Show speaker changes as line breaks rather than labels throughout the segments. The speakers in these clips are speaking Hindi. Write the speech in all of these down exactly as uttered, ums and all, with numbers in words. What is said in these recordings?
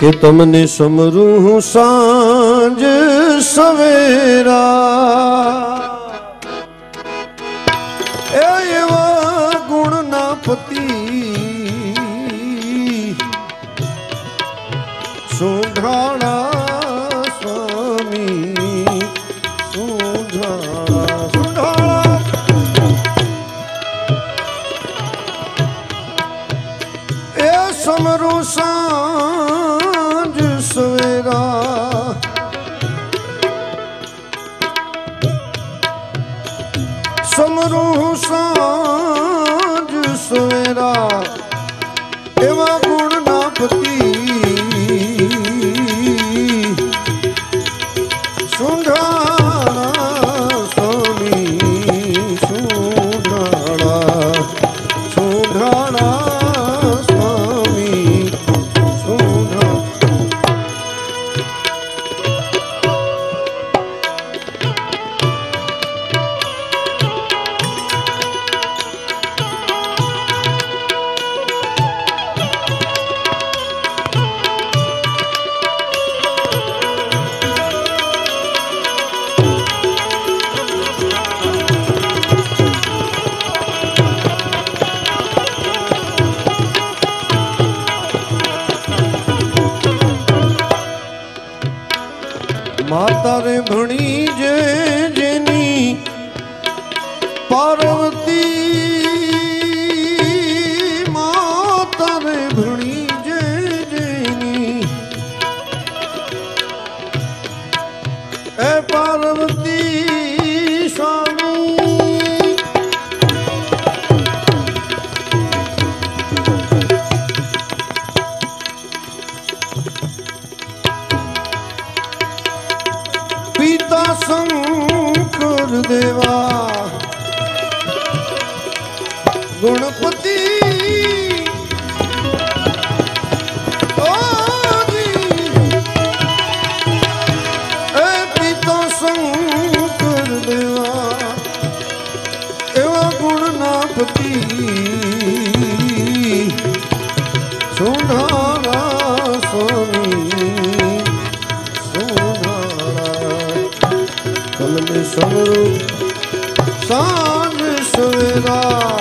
कि तुमने समरू सांझ सवेरा एवा गुण ना पति सुधाना स्वामी सुधाना सुधाना ए समरू सांझ सवेरा समरू सांझ सवेरा एवा गुण ना पति सुधाना स्वामी सुधाना सुधाना स्वामी सुधाना माता रे भणी जे जेनी पार्वती माता रे भणी जे जेनी ए पार्वती स्वामी पिता शंकर देवा गुणपति ए पिता शंकर देवा एवा गुणनापति सुधारा स्वामी समरू सांझ सवेरा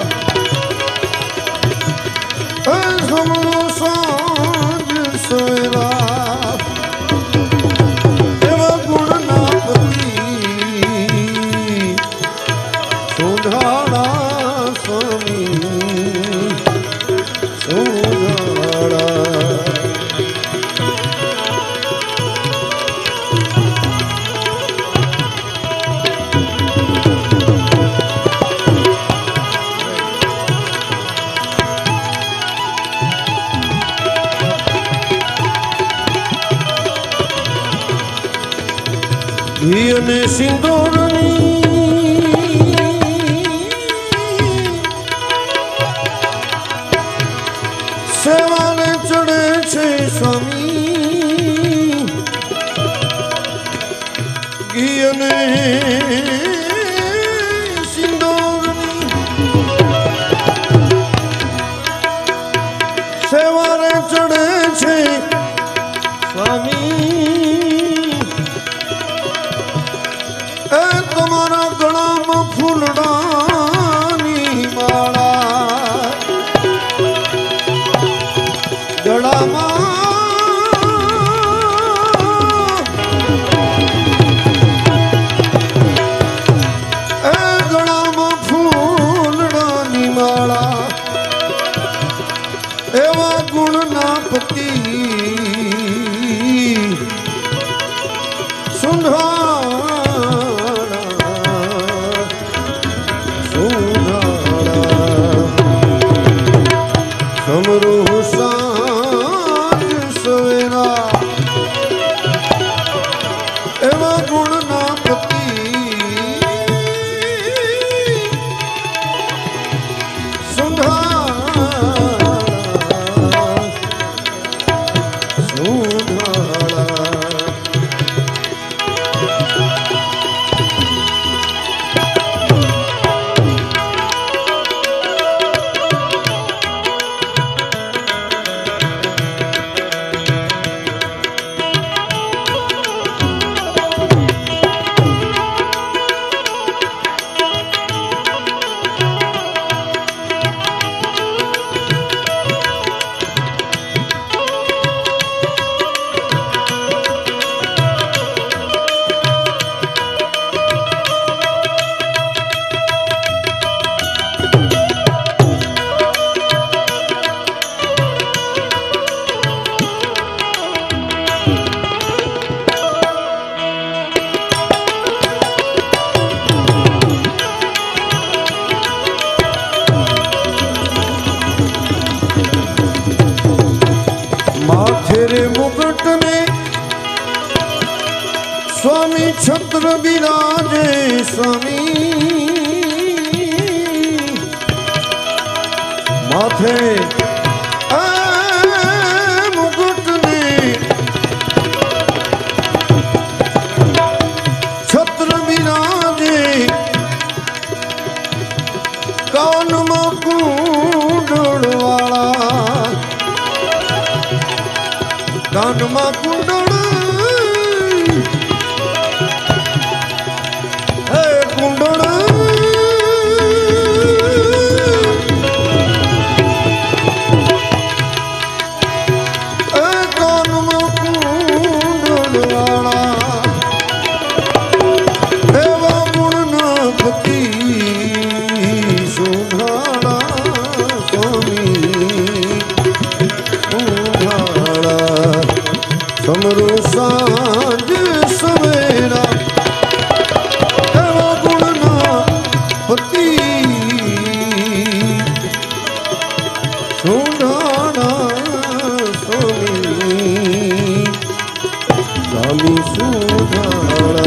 समरू सांझ सवेरा एवा गुण ना पति सुधारा स्वामी सुधारा घी ने सिंदूरनी सेवा ने चढ़े छे स्वामी घी ने सिंदूरनी सेवा ने चढ़े छे स्वामी तुम्हारा गला में फूलडानी माला गला में गला में फूलडानी माला एवा गुण ना पति सुधा समरू सांझ सवेरा एवा गुण ना पति सुधारा मुकुट में स्वामी छत्र विराजे स्वामी माथे मुकुट में छत्र विराजे कान में कुंडल वाला कान में कुंडल समरू सांझ सवेरा एवं गुणना पति सुधाना स्वामी स्वामी सुधाना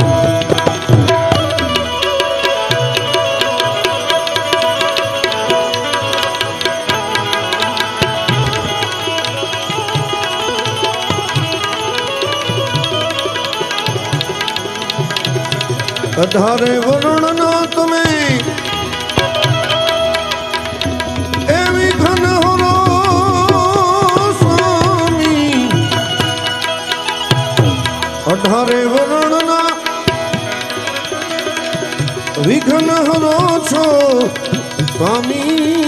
अधारे वरुण ना तुम्हें एवं घन हो स्वामी अधारे वरुण ना विघन हो छो स्वामी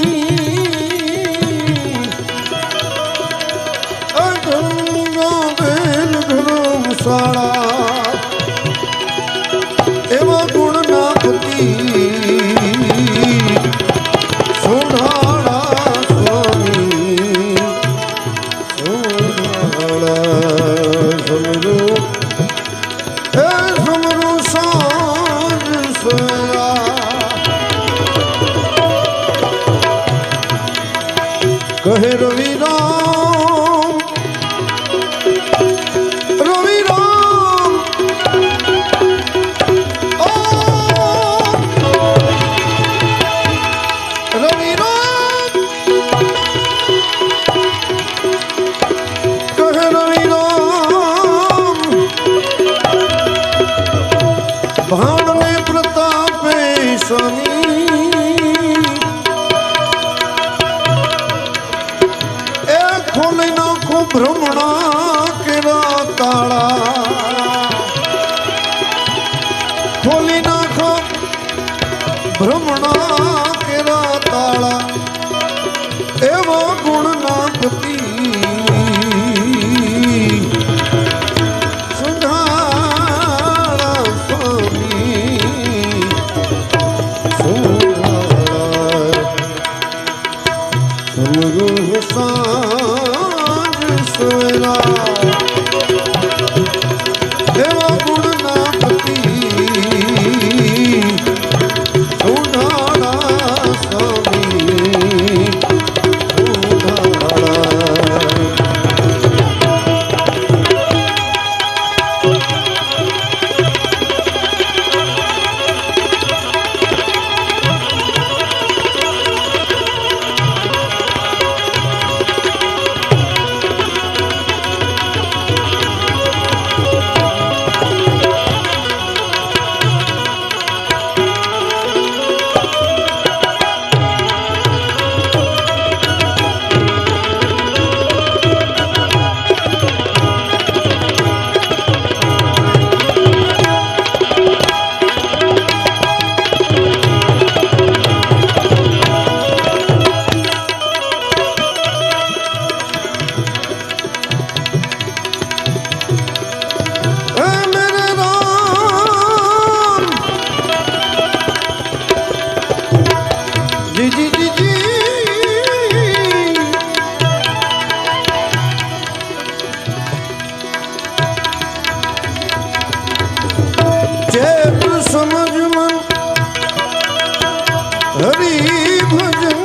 अधर्म बेल धर्मशाला एवं गुणनापति सुधारा स्वामी सुधारा समरू हे समरू सांझ सवेरा कहे रवि राम रवि राम भान में प्रताप स्वामी एक खोले नाखो भ्रमणा केरा ताड़ा खोली नाखो भ्रमणा केरा ताड़ा एवं गुणनापति समरू सांझ सवेरा एवं गुणनापति सुधारा स्वामी सुधारा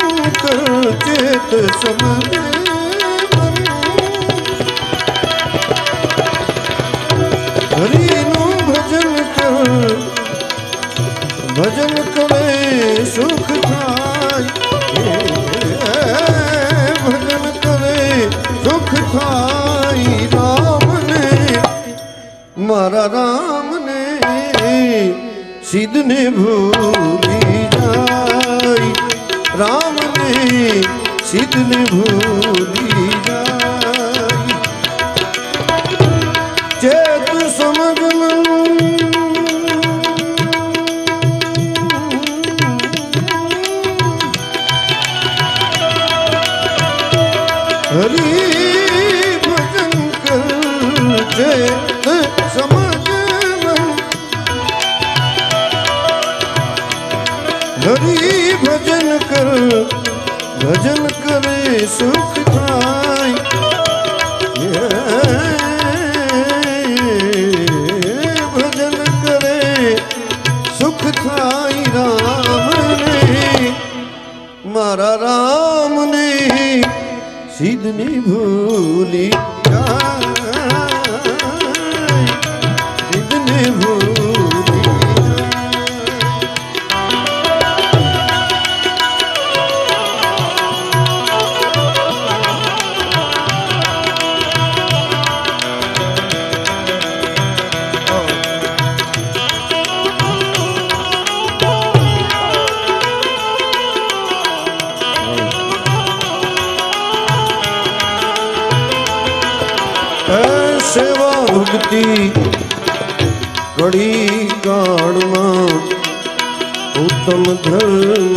चेत समझे मन भजन करे सुख थाय, भजन करे सुख थाय। राम ने मारा राम ने सिद्ध ने भूली जाय, राम ने सिद्ध ने भूली जाय। चेत समझ मन हरि भजन कर, चेत समझ मन हरि भजन कर, भजन करे सुख थाय। भजन करे सुख थाय। राम ने मारा राम ने सिद्ध ने भूली जाय, सिद्ध ने भूली सेवा भक्ति कड़ी काल में उत्तम धर्म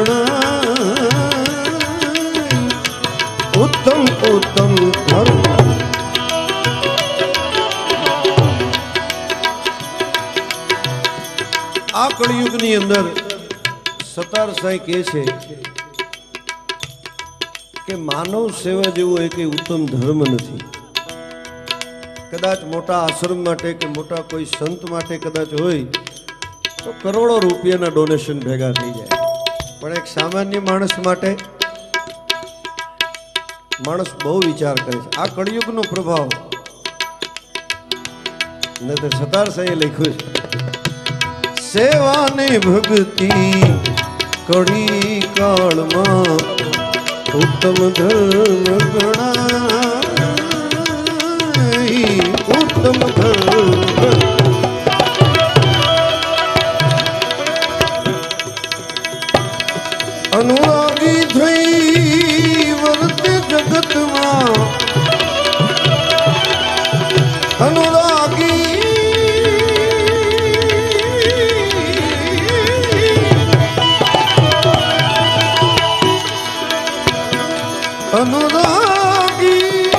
गणाय, उत्तम उत्तम धर्म। आ कलयुग नी अंदर सतार साई कहे छे के मानव सेवा जेवो एक उत्तम धर्म नहीं। कदाच मोटा आश्रम माटे के मोटा कोई संत माटे कदाच होय तो करोड़ों रुपया डोनेशन भेगा थी जाए, पण एक सामान्य माणस माटे माणस बहु विचार करे। आ कलियुग नो प्रभाव ने तो सतार साई लख्યું છે, सेवा ने भक्ति कड़ी काल में उत्तम धर्म गणाय, उत्तम धर्म। अनुरागी थई वर्ते जगत में, अनुरागी अनुरागी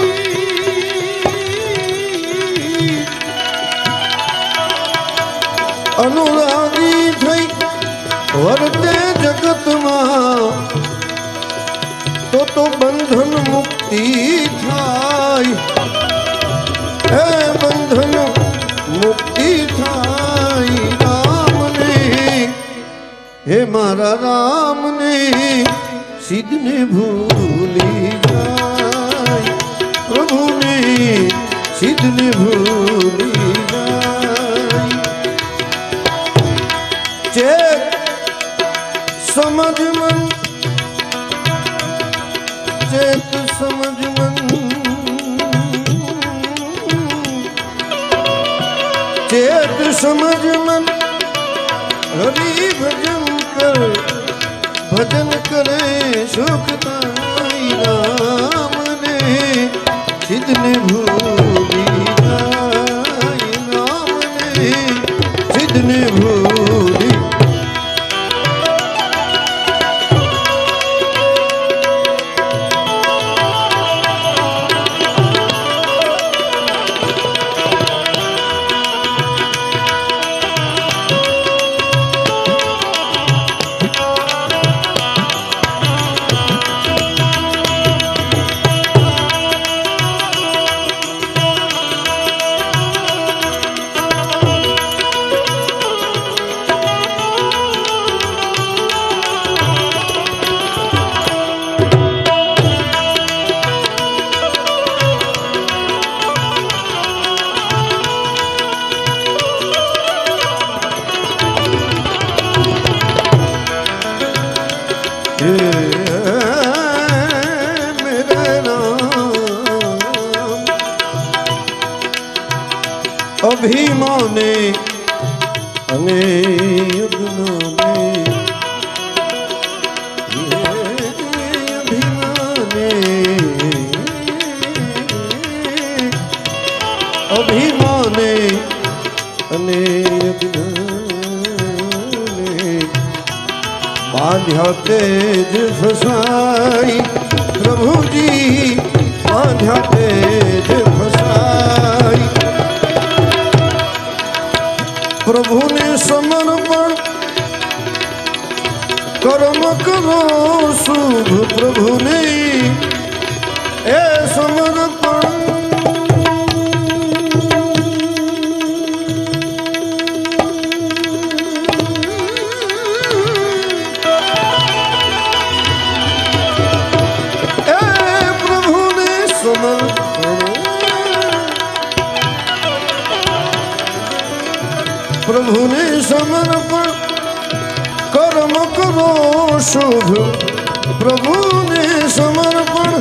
अनुरागी थई वर्ते जगत में तो तो बंधन मुक्ति थाय, हे बंधन मुक्ति थाय। राम ने हे मारा राम ने सिद्ध ने भूली जाय, प्रभु ने सिद्ध ने भूली जाय। चेत समझ मन, चेत समझ मन, चेत समझ मन हरि भजन कर, भजन करे सुख थाय। राम ने सिद्ध ने भूली जाय, राम ने सिद्ध ने भूली। અભિમાને અને યુગને અભિમાને અભિમાને અને बांध्या तेज फसाई प्रभु जी बांध्या तेज फसाई प्रभु ने समर्पण कर्म करो शुभ प्रभु ने ए समर्पण प्रभु ने समर्पण कर्म करो शुभ प्रभु ने समर्पण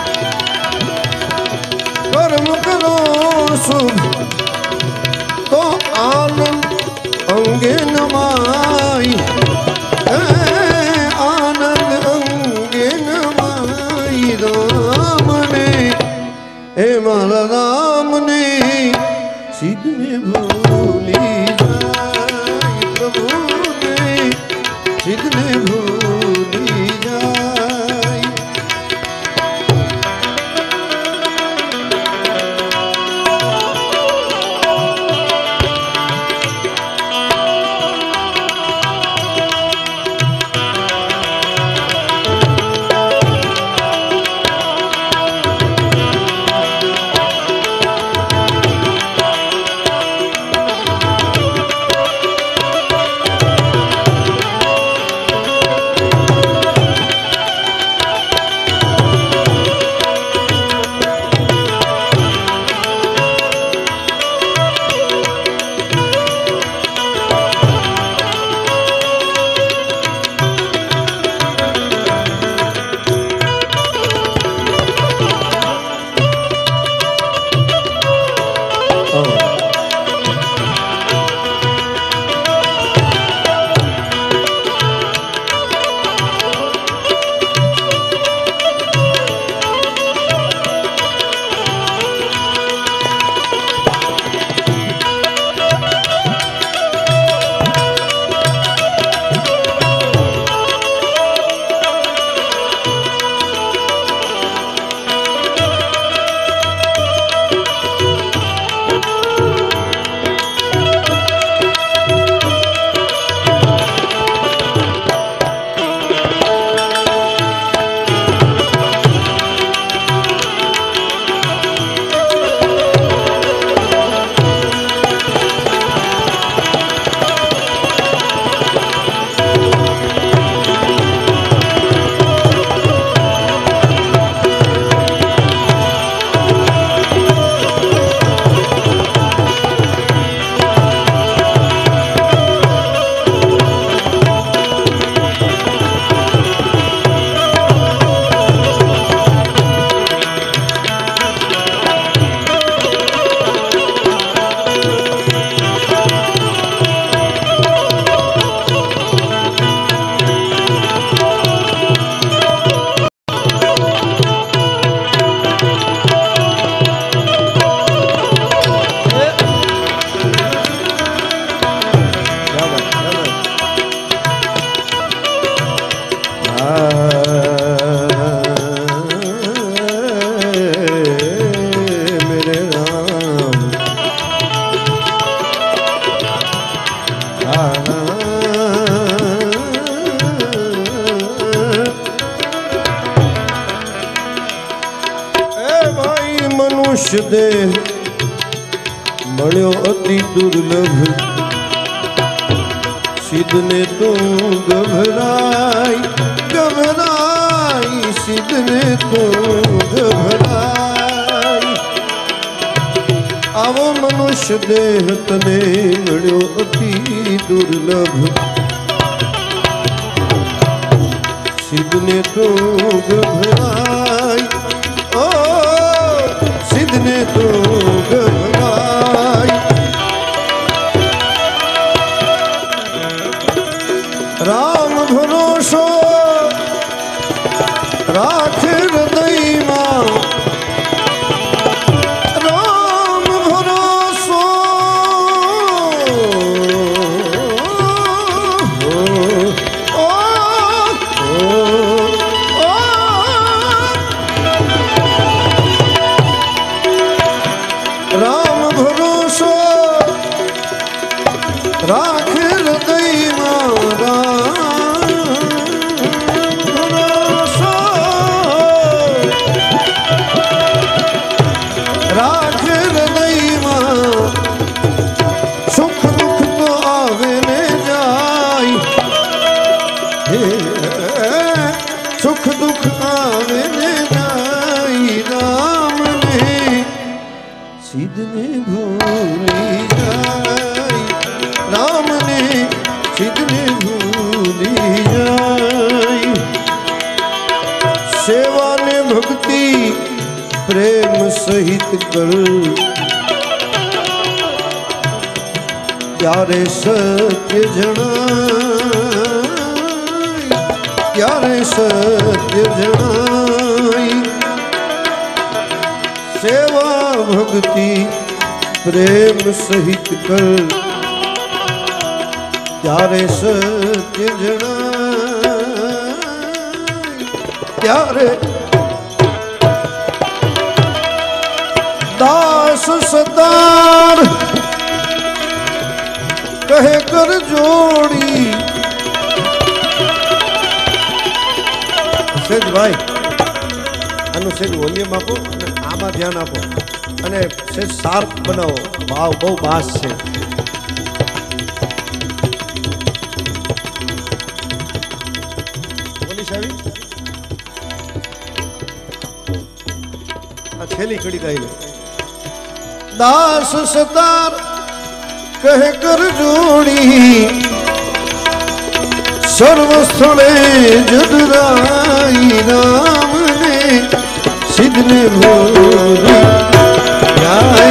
कर्म करो शुभ तो आनंद अंगे नमाई आनंद अंगे नमाई राम ने हे मारा राम ने सिद्ध ने भूली जितने भूली जाए मनुष्य देह मण्यो अति दुर्लभ सिद्ध ने तू घबराई घबराई सिद्ध ने तू घबराई आवो मनुष्य देह तने मण्यो अति दुर्लभ सिद्ध ने तू घबराई ओ सिद्ध ने तू घबराई हृदय में राम भरोसो ओ, ओ, ओ, राम भरोसो राख हृदय में राम भरोसो राख हृदय में सुख दुख तो आवे ने जाय सुख दुख आवे ने जाय राम ने सिद्धने भूली जाय राम ने सिद्धने भूली जाय सेवा ने भक्ति प्रेम सहित कर क्यारे सत्य जनाय क्यारे सत्य जनाय सेवा भक्ति प्रेम सहित कर क्यारे सत्य जनाय क्यारे दास सतार कहे कर जोड़ी सेज भाई आनु सेज वॉल्यूम आपो आमा ध्यान आपो अने सेज शार्प बनाओ भाव बहु बास छे बोली सावी आ छेली कड़ी गाई ले दास सतार कहे कर जोड़ी सर्वस्थले जदराई राम ने सिद्धने भूली जाय